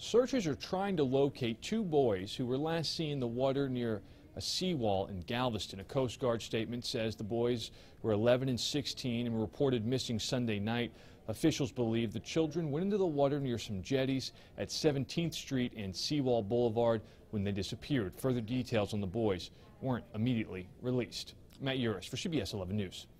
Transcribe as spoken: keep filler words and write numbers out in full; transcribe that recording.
Searchers are trying to locate two boys who were last seen in the water near a seawall in Galveston. A Coast Guard statement says the boys were eleven and sixteen and were reported missing Sunday night. Officials believe the children went into the water near some jetties at seventeenth street and Seawall Boulevard when they disappeared. Further details on the boys weren't immediately released. Matt Uris for C B S eleven News.